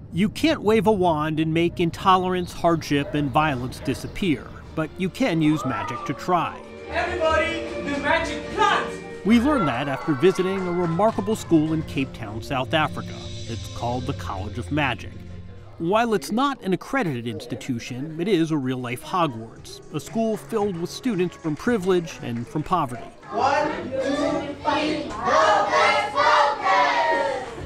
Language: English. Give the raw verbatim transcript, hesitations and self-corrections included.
You can't wave a wand and make intolerance, hardship, and violence disappear, but you can use magic to try. Everybody, the magic plant! We learned that after visiting a remarkable school in Cape Town, South Africa. It's called the College of Magic. While it's not an accredited institution, it is a real-life Hogwarts, a school filled with students from privilege and from poverty. One, two, three, go!